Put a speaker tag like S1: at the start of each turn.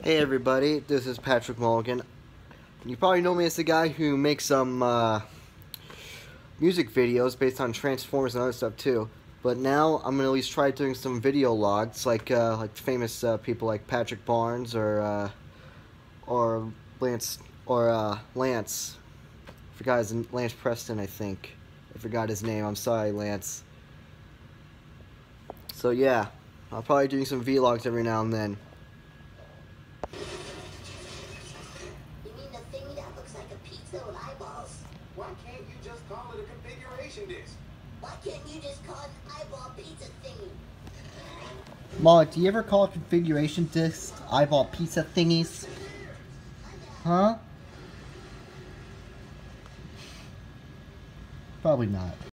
S1: Hey everybody, this is Patrick Mulligan. You probably know me as the guy who makes some music videos based on Transformers and other stuff too. But now I'm gonna at least try doing some video logs, like famous people like Patrick Barnes or Lance Lance. I forgot his Lance Preston, I think. I forgot his name. I'm sorry, Lance. So yeah, I'll probably doing some vlogs every now and then.
S2: You mean the thing that looks like a pizza with eyeballs?
S3: Why can't you just call it a configuration disk?
S2: Why can't you just call it an eyeball pizza thingy?
S4: Moloch, do you ever call configuration discs eyeball pizza thingies? Huh? Probably not.